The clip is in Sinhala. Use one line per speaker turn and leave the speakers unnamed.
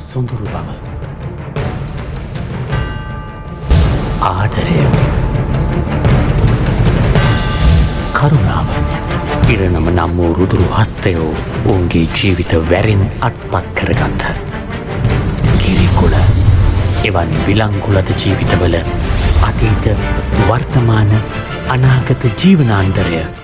සොඳුරු බව ආදරය කරුණාව ඉරණම නම් වූ රුදුරු හස්තයෝ ඔවුන්ගේ ජීවිත වැරෙන් අත්පත් කරගත්හ. කිරිකුල එවන් විලංගුලද ජීවිතවල අතීත වර්තමාන අනාගත ජීවනාන්තරය